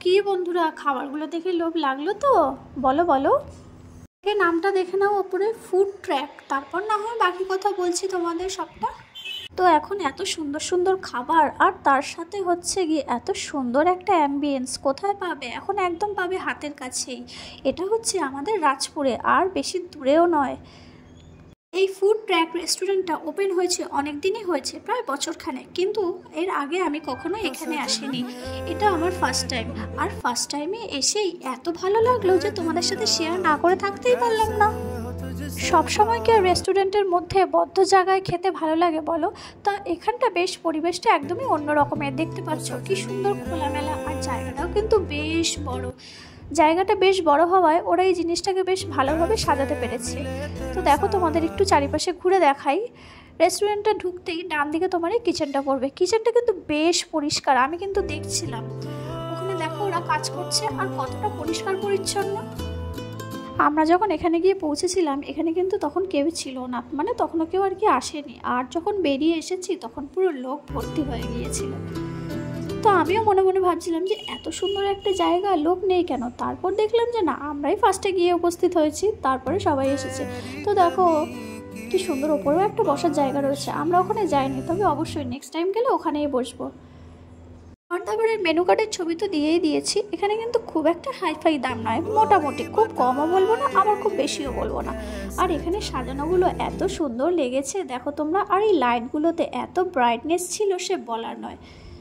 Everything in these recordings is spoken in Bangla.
কি বন্ধুরা, খাবারগুলো দেখে লোভ লাগলো তো? বলো বলো। এই নামটা দেখে নাও ওপরে, ফুড ট্র্যাক, তারপর না হয় বাকি কথা বলছি তোমাদের সবটা। তো এখন এত সুন্দর সুন্দর খাবার, আর তার সাথে হচ্ছে গিয়ে এত সুন্দর একটা অ্যাম্বিয়েন্স কোথায় পাবে? এখন একদম পাবে হাতের কাছেই। এটা হচ্ছে আমাদের রাজপুরে, আর বেশি দূরেও নয়। এই ফুড ট্র্যাক রেস্টুরেন্টটা ওপেন হয়েছে অনেক দিনই হয়েছে, প্রায় বছরখানেক, কিন্তু এর আগে আমি কখনো এখানে আসিনি। এটা আমার ফার্স্ট টাইম, আর ফার্স্ট টাইমে এসেই এত ভালো লাগলো যে তোমাদের সাথে শেয়ার না করে থাকতেই পারলাম না। সবসময় কি রেস্টুরেন্টের মধ্যে বদ্ধ জায়গায় খেতে ভালো লাগে বলো? তা এখানটা বেশ পরিবেশটা একদমই অন্য রকমের, দেখতে পাচ্ছ কি সুন্দর খোলামেলা, আর জায়গাটাও কিন্তু বেশ বড়। জায়গাটা বেশ বড় হওয়ায় ওরা এই জিনিসটাকে বেশ ভালোভাবে সাজাতে পেরেছে। তো দেখো তোমাদের একটু চারিপাশে ঘুরে দেখাই। রেস্টুরেন্টটা ঢুকতেই ডান দিকে তোমার এই কিচেনটা পড়বে। কিচেনটা কিন্তু বেশ পরিষ্কার, আমি কিন্তু দেখছিলাম ওখানে, দেখো ওরা কাজ করছে আর কতটা পরিষ্কার পরিচ্ছন্ন। আমরা যখন এখানে গিয়ে পৌঁছেছিলাম এখানে কিন্তু তখন কেউ ছিল না, মানে তখনও কেউ আর কি আসেনি। আর যখন বেরিয়ে এসেছি তখন পুরো লোক ভর্তি হয়ে গিয়েছিল। তো আমিও মনে মনে ভাবছিলাম যে এত সুন্দর একটা জায়গা, লোক নেই কেন? তারপর দেখলাম যে না, আমরাই ফার্স্টে গিয়ে উপস্থিত হয়েছি, তারপরে সবাই এসেছে। তো দেখো কি সুন্দর, ওপরেও একটা বসার জায়গা রয়েছে। আমরা ওখানে যাইনি, তবে অবশ্যই নেক্সট টাইম গেলে ওখানেই বসবো। আর তারপরে মেনু কার্ডের ছবি তো দিয়েই দিয়েছি। এখানে কিন্তু খুব একটা হাইফাই দাম নয়, মোটামুটি, খুব কমও বলবো না আবার খুব বেশিও বলবো না। আর এখানে সাজানোগুলো এত সুন্দর লেগেছে দেখো তোমরা, আর এই লাইটগুলোতে এত ব্রাইটনেস ছিল সে বলার নয়।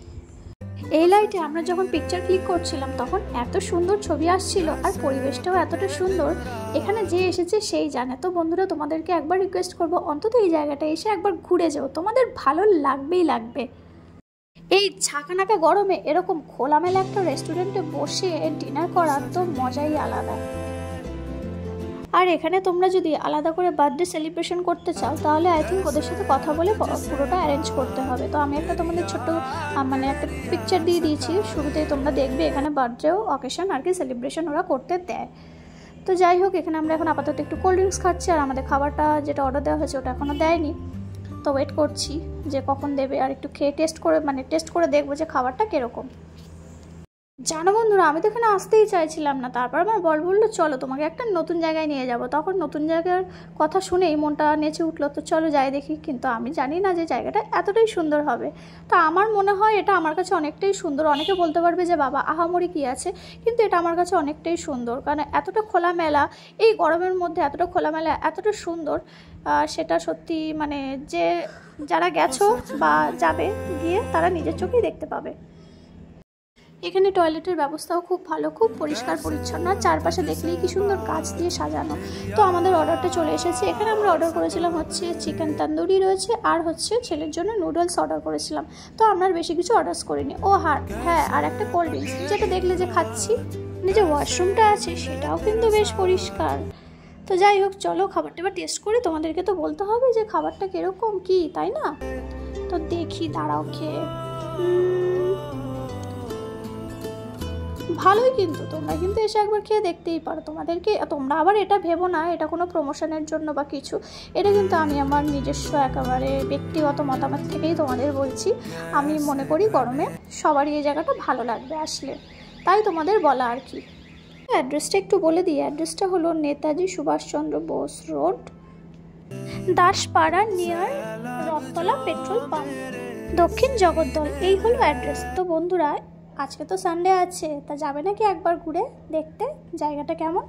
এই লাইটে আমরা যখন পিকচার ক্লিক করছিলাম তখন এত সুন্দর ছবি আসছিল, আর পরিবেশটাও এতটা সুন্দর, এখানে যে এসেছে সেই জানে। তো বন্ধুরা, তোমাদেরকে একবার রিকোয়েস্ট করবো অন্তত এই জায়গাটা এসে একবার ঘুরে যাও, তোমাদের ভালো লাগবেই লাগবে। এই ঝাঁকানাকা গরমে এরকম খোলামেলা একটা রেস্টুরেন্টে বসে ডিনার করার তো মজাই আলাদা। আর এখানে তোমরা যদি আলাদা করে বার্থডে সেলিব্রেশন করতে চাও তাহলে আই থিঙ্ক ওদের সাথে কথা বলে পুরোটা অ্যারেঞ্জ করতে হবে। তো আমি একটা তোমাদের ছোট্ট মানে একটা পিকচার দিয়ে দিয়েছি, শুরুতেই তোমরা দেখবে এখানে বার্থডেও অকেশন আর কি সেলিব্রেশন ওরা করতে দেয়। তো যাই হোক, এখানে আমরা এখন আপাতত একটু কোল্ড ড্রিঙ্কস খাচ্ছি, আর আমাদের খাবারটা যেটা অর্ডার দেওয়া হয়েছে ওটা এখনও দেয়নি। তো ওয়েট করছি যে কখন দেবে, আর একটু খেয়ে টেস্ট করে দেখবো যে খাবারটা কীরকম। জানো বন্ধুরা, আমি তো এখানে আসতেই চাইছিলাম না, তারপর আমার বর বললো চলো তোমাকে একটা নতুন জায়গায় নিয়ে যাব। তখন নতুন জায়গার কথা শুনেই মনটা নেচে উঠলো, তো চলো যাই দেখি। কিন্তু আমি জানি না যে জায়গাটা এতটাই সুন্দর হবে। তো আমার মনে হয় এটা আমার কাছে অনেকটাই সুন্দর। অনেকে বলতে পারবে যে বাবা আহামরি কী আছে, কিন্তু এটা আমার কাছে অনেকটাই সুন্দর, কারণ এতটা খোলামেলা, এই গরমের মধ্যে এতটা খোলামেলা, এতটা সুন্দর, সেটা সত্যি মানে যে যারা গেছো বা যাবে গিয়ে তারা নিজের চোখেই দেখতে পাবে। এখানে টয়লেটের ব্যবস্থাও খুব ভালো, খুব পরিষ্কার পরিচ্ছন্ন, চারপাশে দেখলেই কি সুন্দর কাঁচ দিয়ে সাজানো। তো আমাদের অর্ডারটা চলে এসেছে। এখানে আমরা অর্ডার করেছিলাম হচ্ছে চিকেন তন্দুরি রয়েছে, আর হচ্ছে ছেলের জন্য নুডলস অর্ডার করেছিলাম। তো আমরা বেশি কিছু অর্ডার করিনি। ও হ্যাঁ, আর একটা কোল্ড ড্রিঙ্কস, যেটা দেখলে যে খাচ্ছি, যে ওয়াশরুমটা আছে সেটাও কিন্তু বেশ পরিষ্কার। তো যাই হোক, চলো খাবারটা এবার টেস্ট করি। তোমাদেরকে তো বলতে হবে যে খাবারটা কীরকম কি, তাই না? তো দেখি, দাঁড়াও খেয়ে। ভালোই, কিন্তু তোমরা কিন্তু এসে একবার খেয়ে দেখতেই পারো। তোমরা আবার এটা ভেবো না এটা কোনো প্রমোশনের জন্য বা কিছু, এটা কিন্তু আমি আমার নিজস্ব একেবারে ব্যক্তিগত মতামত থেকেই তোমাদের বলছি। আমি মনে করি গরমে সবারই এই জায়গাটা ভালো লাগবে আসলে, তাই তোমাদের বলা আর কি। অ্যাড্রেসটা একটু বলে দিই। অ্যাড্রেসটা হলো Netaji Subhas Chandra Bose road, Daspara, near Rathtala petrol pump, Dakshin Jagaddal, এই হলো অ্যাড্রেস। তো বন্ধুরা, আজকে তো সানডে আছে, তা যাবে নাকি একবার ঘুরে দেখতে জায়গাটা কেমন?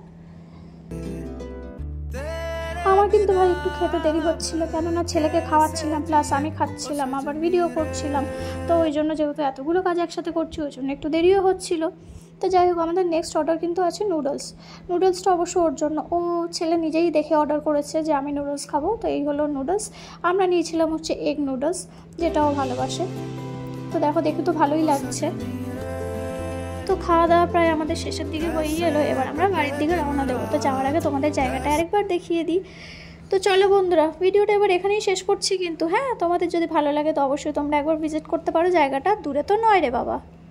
আমার কিন্তু ভাই একটু খেতে দেরি হচ্ছিল, কেননা ছেলেকে খাওয়াচ্ছিলাম, প্লাস আমি খাচ্ছিলাম, আবার ভিডিও করছিলাম। তো ওই জন্য যেহেতু এতগুলো কাজ একসাথে করছি ওই জন্য একটু দেরিও হচ্ছিল। তো যাই হোক, আমাদের নেক্সট অর্ডার কিন্তু আছে নুডলসটা অবশ্য ওর জন্য, ও ছেলে নিজেই দেখে অর্ডার করেছে যে আমি নুডলস খাবো। তো এই হলো নুডলস। আমরা নিয়েছিলাম হচ্ছে এগ নুডলস, যেটাও ভালোবাসে। তো দেখো, দেখে তো ভালোই লাগছে। তো খাওয়া দাওয়া প্রায় আমাদের শেষের দিকে হয়েই এলো, এবার আমরা বাড়ির দিকে রওনা দেবো। তো যাওয়ার আগে তোমাদের জায়গাটা আরেকবার দেখিয়ে দিই। তো চলো বন্ধুরা, ভিডিওটা এবার এখানেই শেষ করছি, কিন্তু হ্যাঁ, তোমাদের যদি ভালো লাগে তো অবশ্যই তোমরা একবার ভিজিট করতে পারো, জায়গাটা দূরে তো নয় রে বাবা।